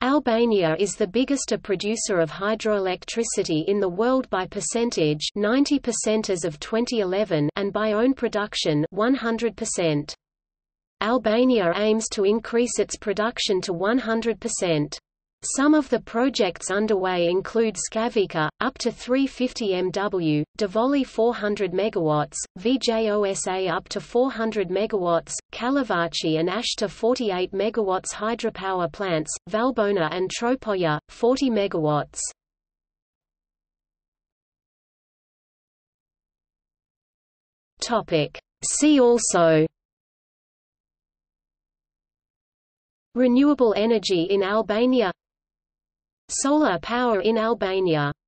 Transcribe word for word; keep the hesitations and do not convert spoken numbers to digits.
Albania is the biggest producer of hydroelectricity in the world by percentage, ninety percent as of twenty eleven, and by own production, one hundred percent. Albania aims to increase its production to one hundred percent. Some of the projects underway include Skavica, up to three hundred fifty megawatts, Davoli four hundred megawatts, Vjosa up to four hundred megawatts, Kalavachi and Ashta forty-eight megawatts hydropower plants, Valbona and Tropoja, forty megawatts. See also: Renewable energy in Albania, Solar power in Albania.